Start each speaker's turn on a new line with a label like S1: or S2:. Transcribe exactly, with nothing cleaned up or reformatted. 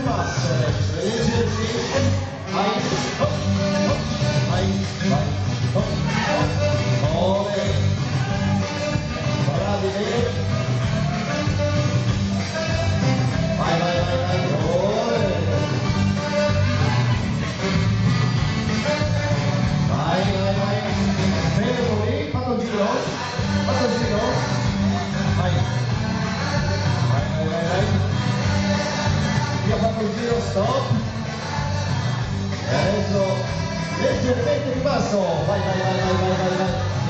S1: passo adesso, leggersi, vai, hop, hop, vai, vai, hop, hop, muove, bravi, bene, vai, vai, vai, vai, muove, vai, vai, vai, bene, poi, fatto il giro, fatto il giro, vai, vai, vai, vai, vai, via, fatto il giro, stop, e adesso leggermente di passo, vai, vai, vai, vai, vai, vai, vai.